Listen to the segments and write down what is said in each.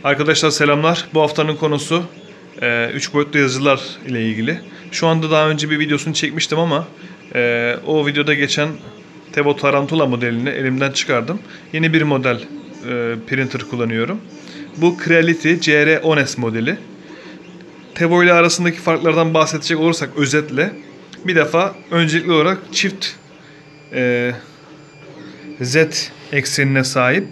Arkadaşlar selamlar. Bu haftanın konusu 3 boyutlu yazıcılar ile ilgili. Şu anda daha önce bir videosunu çekmiştim ama o videoda geçen Tevo Tarantula modelini elimden çıkardım. Yeni bir model printer kullanıyorum. Bu Creality CR10S modeli. Tevo ile arasındaki farklardan bahsedecek olursak özetle. Bir defa öncelikli olarak çift Z eksenine sahip.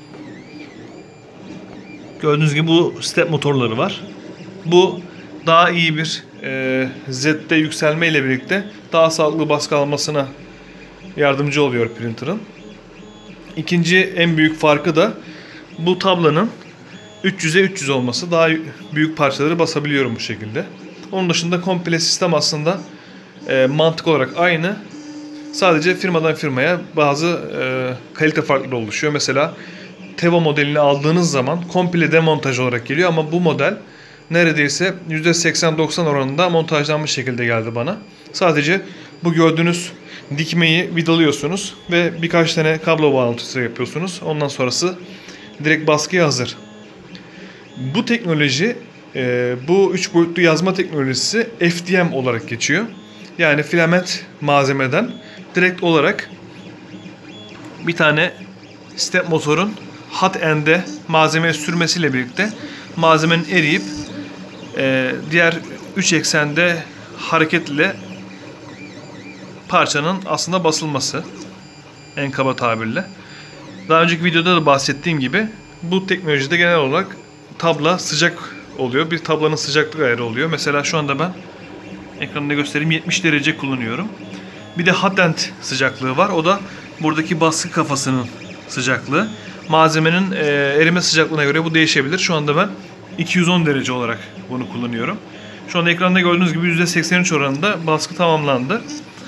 Gördüğünüz gibi bu step motorları var. Bu daha iyi bir Z'de yükselme ile birlikte daha sağlıklı baskı almasına yardımcı oluyor printer'ın. İkinci en büyük farkı da bu tablanın 300'e 300 olması. Daha büyük parçaları basabiliyorum bu şekilde. Onun dışında komple sistem aslında mantık olarak aynı. Sadece firmadan firmaya bazı kalite farkları oluşuyor. Mesela Tevo modelini aldığınız zaman komple demontaj olarak geliyor ama bu model neredeyse %80-90 oranında montajlanmış şekilde geldi bana. Sadece bu gördüğünüz dikmeyi vidalıyorsunuz ve birkaç tane kablo bağlantısı yapıyorsunuz. Ondan sonrası direkt baskıya hazır. Bu teknoloji, bu 3 boyutlu yazma teknolojisi FDM olarak geçiyor. Yani filament malzemeden direkt olarak bir tane step motorun hot end'e malzemeye sürmesiyle birlikte malzemenin eriyip diğer 3 eksende hareketle parçanın aslında basılması, en kaba tabirle. Daha önceki videoda da bahsettiğim gibi bu teknolojide genel olarak tabla sıcak oluyor. Bir tablanın sıcaklık ayarı oluyor. Mesela şu anda ben ekranda göstereyim, 70 derece kullanıyorum. Bir de hot end sıcaklığı var. O da buradaki baskı kafasının sıcaklığı. Malzemenin erime sıcaklığına göre bu değişebilir. Şu anda ben 210 derece olarak bunu kullanıyorum. Şu anda ekranda gördüğünüz gibi %83 oranında baskı tamamlandı.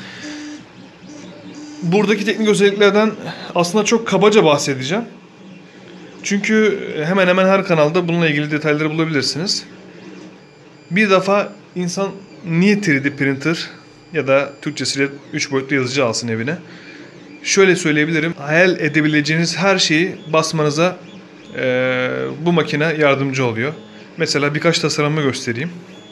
Buradaki teknik özelliklerden aslında çok kabaca bahsedeceğim. Çünkü hemen hemen her kanalda bununla ilgili detayları bulabilirsiniz. Bir defa insan niye 3D printer ya da Türkçesiyle 3 boyutlu yazıcı alsın evine? Şöyle söyleyebilirim. Hayal edebileceğiniz her şeyi basmanıza bu makine yardımcı oluyor. Mesela birkaç tasarımı göstereyim.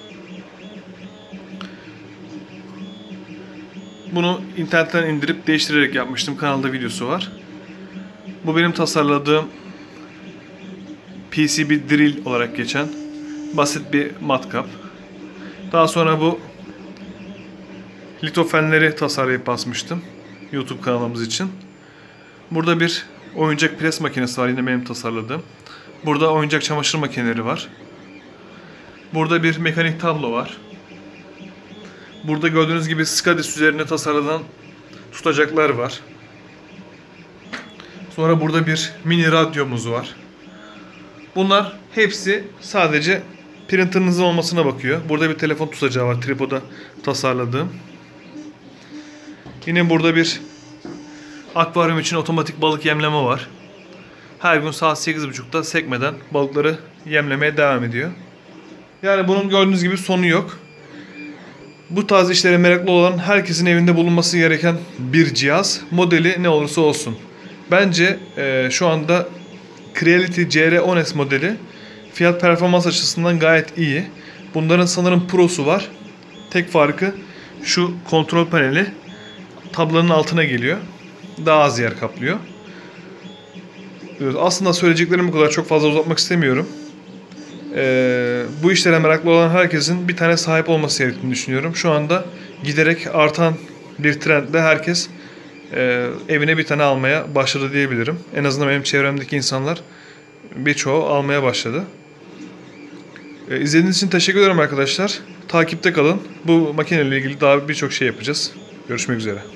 Bunu internetten indirip değiştirerek yapmıştım. Kanalda videosu var. Bu benim tasarladığım PCB drill olarak geçen basit bir matkap. Daha sonra bu litofenleri tasarlayıp basmıştım YouTube kanalımız için. Burada bir oyuncak pres makinesi var, yine benim tasarladığım. Burada oyuncak çamaşır makineleri var. Burada bir mekanik tablo var. Burada gördüğünüz gibi SCADIS üzerine tasarlanan tutacaklar var. Sonra burada bir mini radyomuz var. Bunlar hepsi sadece printerınızın olmasına bakıyor. Burada bir telefon tutacağı var, tripoda tasarladığım. Yine burada bir akvaryum için otomatik balık yemleme var. Her gün saat 8.30'da sekmeden balıkları yemlemeye devam ediyor. Yani bunun gördüğünüz gibi sonu yok. Bu tarz işlere meraklı olan herkesin evinde bulunması gereken bir cihaz. Modeli ne olursa olsun. Bence şu anda Creality CR10S modeli fiyat performans açısından gayet iyi. Bunların sanırım Pro'su var. Tek farkı şu kontrol paneli tablanın altına geliyor. Daha az yer kaplıyor. Aslında söyleyeceklerimi bu kadar çok fazla uzatmak istemiyorum. Bu işlere meraklı olan herkesin bir tane sahip olması gerektiğini düşünüyorum. Şu anda giderek artan bir trendle herkes evine bir tane almaya başladı diyebilirim. En azından benim çevremdeki insanlar birçoğu almaya başladı. İzlediğiniz için teşekkür ederim arkadaşlar. Takipte kalın. Bu makineyle ilgili daha birçok şey yapacağız. Görüşmek üzere.